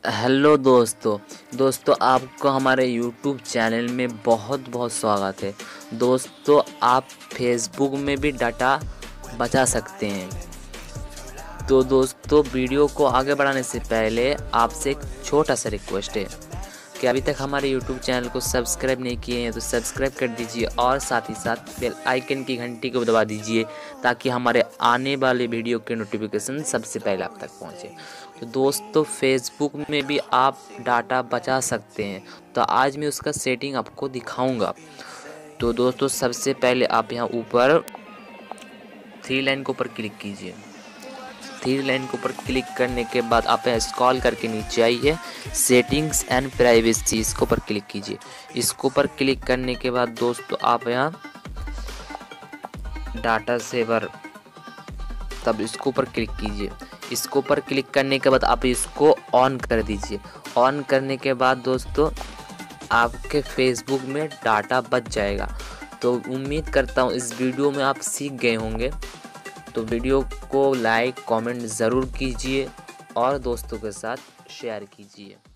Hello दोस्तों आपको हमारे यूट्यूब चैनल में बहुत बहुत स्वागत है। दोस्तों आप फेसबुक में भी डाटा बचा सकते हैं। तो दोस्तों वीडियो को आगे बढ़ाने से पहले आपसे एक छोटा सा रिक्वेस्ट है कि अभी तक हमारे यूट्यूब चैनल को सब्सक्राइब नहीं किए हैं तो सब्सक्राइब कर दीजिए और साथ ही साथ बेल आइकन की घंटी को दबा दीजिए ताकि हमारे आने वाले वीडियो के नोटिफिकेशन सबसे पहले आप तक पहुंचे। तो दोस्तों फेसबुक में भी आप डाटा बचा सकते हैं, तो आज मैं उसका सेटिंग आपको दिखाऊंगा। तो दोस्तों सबसे पहले आप यहाँ ऊपर थ्री लाइन के ऊपर क्लिक कीजिए। थ्री लाइन के ऊपर क्लिक करने के बाद आप यहाँ स्क्रॉल करके नीचे आइए, सेटिंग्स एंड प्राइवेसी इसके ऊपर क्लिक कीजिए। इसके ऊपर क्लिक करने के बाद दोस्तों आप यहाँ डाटा सेवर तब इसके ऊपर क्लिक कीजिए। इसके ऊपर क्लिक करने के बाद आप इसको ऑन कर दीजिए। ऑन करने के बाद दोस्तों आपके फेसबुक में डाटा बच जाएगा। तो उम्मीद करता हूँ इस वीडियो में आप सीख गए होंगे। तो वीडियो को लाइक कमेंट ज़रूर कीजिए और दोस्तों के साथ शेयर कीजिए।